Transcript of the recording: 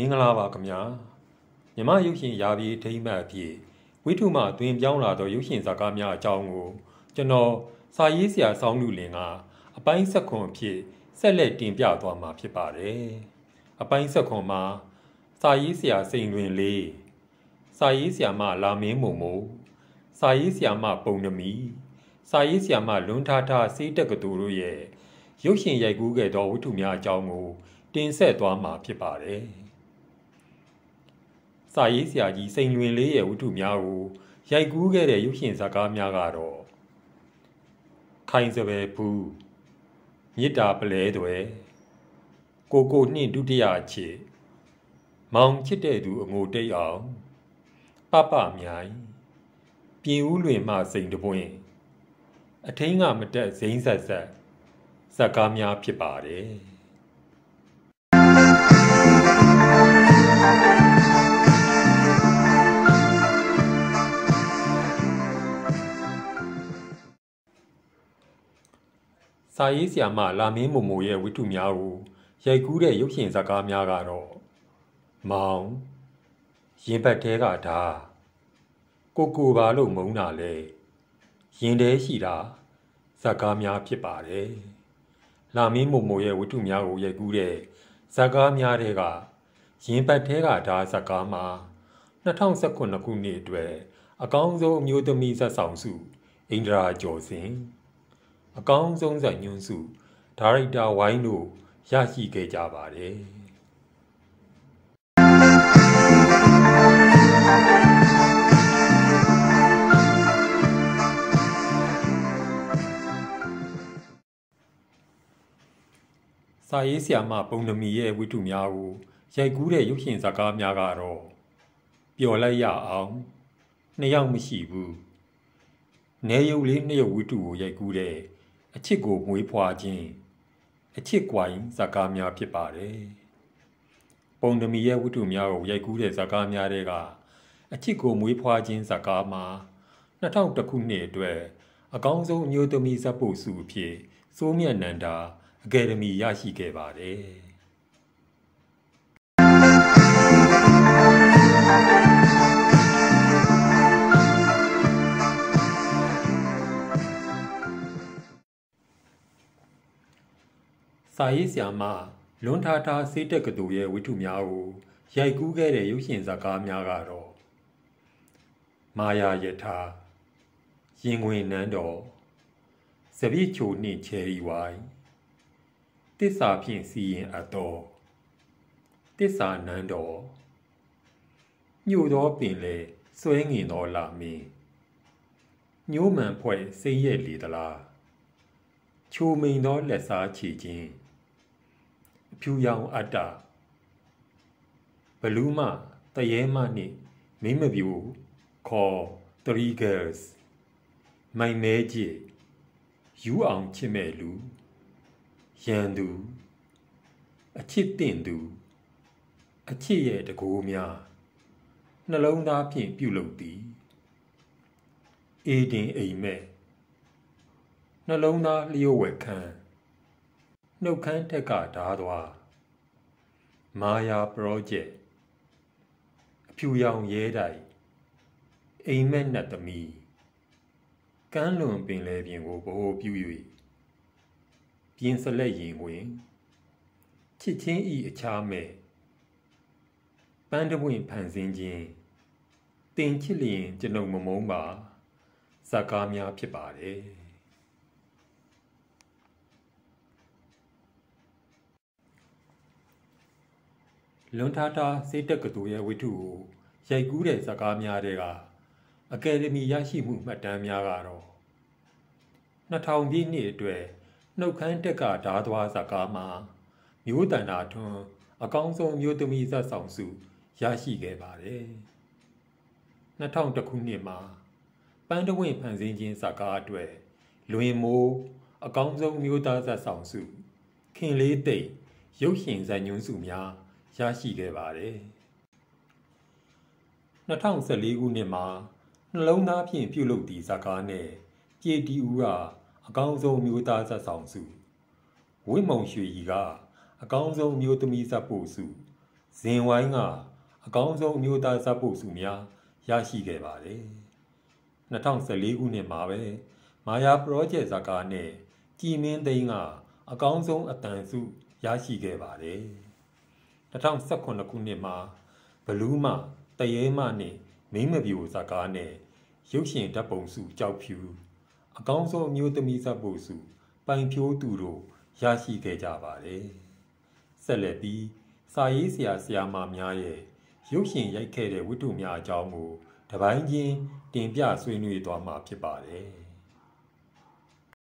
င်္ဂလာပါခင်ဗျာမြမရုပ်ရှင်ရာပြည်ထိမ့်မှတ်အဖြစ်ဝိထုမှတွင်ပြောင်းလာသောရုပ်ရှင်ဇာတ်ကားများအကြောင်းကိုကျွန်တော်စာရေးဆရာဆောင်းလူလင်ကအပိုင်းဆက်ခွန်အဖြစ်ဆက်လက်တင်ပြသွားမှာဖြစ်ပါတယ်အပိုင်းဆက်ခွန်မှာစာရေးဆရာစိန်လွင်လေးစာရေးဆရာမလာမင်းမုံမို့စာရေးဆရာမပုံနမီစာရေးဆရာမလွန်းထားထားစေးတက်ကတူတို့ရဲ့ရုပ်ရှင်ရိုက်ကူးခဲ့သောဝိထုများအကြောင်းကိုတင်ဆက်သွားမှာဖြစ်ပါတယ်စာရေးဆရာကြီးစိန်လွင်လေးရဲ့ဝတ္ထုများကိုရိုက်ကူးခဲ့တဲ့ရုပ်ရှင်ဇာတ်ကားများကတော့ခိုင်စပယ်ဘူးမြစ်တာပလဲတွေကိုနှင့်ဒုတိယအချစ်မောင်ချစ်တဲ့သူအငိုတိတ်အောင်ပပမြိုင်ပြင်ဦးလွင်မှစိန်တပွင့်အထင်းကမတက်ဇိမ်းဆက်ဆက်ဇာတ်ကားများဖြစ်ပါတယ်စာရေးဆရာမလာမင်းမုံမိုရဲ့ဝတ္ထုများကိုရိုက်ကူးတဲ့ရုပ်ရှင်ဇာတ်ကားများကတော့မောင်ရင်ဘတ်ထဲကဓာကိုပါလို့မုန်းတာလေရင်ထဲရှိတာဇာတ်ကားများဖြစ်ပါတယ်လာမင်းမုံမိုရဲ့ဝတ္ထုများကိုရိုက်ကူးတဲ့ဇာတ်ကားများတွေကရင်ဘတ်ထဲကဓာဇာတ်ကားမှာ2019ခုနှစ်အတွက်အကောင်းဆုံးအမျိုးသမီးဇာတ်ဆောင်စုအိန္ဒရာကျော်စင်အကောင်းဆုံးဇာတ်ညွှန်းစုဒါရိုက်တာဝိုင်းတို့ရရှိခဲ့ကြပါတယ်စာရေးဆရာမပုံနမီရဲ့ဝတ္ထုများကိုရိုက်ကူးတဲ့ရုပ်ရှင်ဇာတ်ကားများကတော့ပျော်လိုက်ရအောင်နှစ်ယောက်မရှိဘူးနေရုပ်လေးနှစ်ရုပ်ဝတ္ထုကိုရိုက်ကူးတဲ့အချစ်ကိုမွေးဖွားခြင်းအချစ်ကွိုင်ဇာတ်ကားများဖြစ်ပါတယ်ပုံနမီရဲ့ဝတ္ထုများကိုရိုက်ကူးတဲ့ဇာတ်ကားများတွေကအချစ်ကိုမွေးဖွားခြင်းဇာတ်ကားမှာ2001ခုနှစ်အတွက်အကောင်းဆုံးအမျိုးသမီးဇာတ်ပုဒ်စုအဖြစ်စိုးမြတ်နန္ဒာအကယ်ဒမီရရှိခဲ့ပါတယ်စာရေးဆရာမလွန်းထားထားစေးတက်ကတူရဲ့ဝတ္ထုများကိုရိုက်ကူးခဲ့တဲ့ရုပ်ရှင်ဇာတ်ကားများကတော့မာယာယထာရင်ခွင်နန်းတော်စပြည့်ချိုနှင့်ချယ်ရီဝိုင်းတစ္ဆာဖြင့်စီရင်အပ်တော်တစ္ဆာနန်းတော်ညို့သောပင်လေဆွဲငင်သောလာမင်းညိုးမှန်ဖွဲ့စိမ့်ရဲ့လေသလားချိုမိန်သောလက်စားချီခြင်းအဖြူရောင်အတ္တဘလူးမတရေမနှင့်မိမပြူခေါ်3 girls မိုင်မဲကြီးယူအောင်ချစ်မဲ့လူရန်သူအချစ်တင်သူအချစ်ရဲ့တကိုးများနှလုံးသားဖြင့်ပြုလုပ်သည်အေးတင်အိမ်မက်နှလုံးသားလျှို့ဝှက်ခန်းနှုတ်ခမ်းထက်ကဓာသွားမာယာပရောဂျက်အဖြူရောင်ရဲတိုက်အိမ်မက်နတ်သမီးကမ်းလွန်ပင်လယ်ပြင်ကိုဗဟိုပြု၍ပြင်းစလက်ရင်တွင်ချစ်ချင်းဤအခြားမဲ့ပန်းတပွင့်ဖန်ဆင်းခြင်းတင်ချစ်လျင်ကျွန်ုပ်မမုန်းပါဇာတ်ကားများဖြစ်ပါတယ်လွန်ထားထားစေးတက်ကတူရဲ့ဝတ္ထုကိုရိုက်ကူးတဲ့ဇာတ်ကားများတွေကအကယ်ဒမီရရှိမှုမှတ်တမ်းများကတော့2000ပြည့်နှစ်အတွက်နှုတ်ခမ်းတက်ကဓာသွားဇာတ်ကားမှာမျိုးတန်တာထွန်းအကောင်းဆုံးမျိုးသမီးဇာတ်ဆောင်စုရရှိခဲ့ပါတယ်2001ခုနှစ်မှာပန်းတဝင့်ဖန်ဆင်းခြင်းဇာတ်ကားအတွက်လွင်မိုးအကောင်းဆုံးမျိုးသားဇာတ်ဆောင်စုခင်လေးသိပ်ရုပ်ရှင်ဇာတ်ညွှန်းစုများရရှိခဲ့ပါတယ်2014ခုနှစ်မှာနှလုံးသားဖြင့်ပြုလုပ်သည့်ဇာတ်ကားနဲ့ကြေတီဦးကအကောင်းဆုံးမျိုးသားဇာတ်ဆောင်စုဝိမုံရွှေကြီးကအကောင်းဆုံးမျိုးသမီးဇာတ်ပို့စုဇင်ဝိုင်းကအကောင်းဆုံးအမျိုးသားဇာတ်ပုတ်ဆုများရရှိခဲ့ပါတယ်2014ခုနှစ်မှာပဲမာယာပရောဂျက်ဇာကားနဲ့ကြည်မင်းသိန်းကအကောင်းဆုံးအတန်ဆုရရှိခဲ့ပါတယ်2018ခုနှစ်မှာဘလူးမတရေမနဲ့မိမပြိုဇာကားနဲ့ရုပ်ရှင်ဓာတ်ပုံဆုကြောက်ဖြူအကောင်းဆုံးအမျိုးသမီးဇာတ်ပုတ်ဆုပိုင်ဖြိုးသူတို့ရရှိခဲ့ကြပါတယ်ဆက်လက်ပြီးစာရေးဆရာမများရဲ့ရုပ်ရှင်ရိုက်ခဲ့တဲ့ဝတ္ထုများအကြောင်းကိုတစ်ပိုင်းချင်းတင်ပြဆွေးနွေးသွားမှာဖြစ်ပါတယ်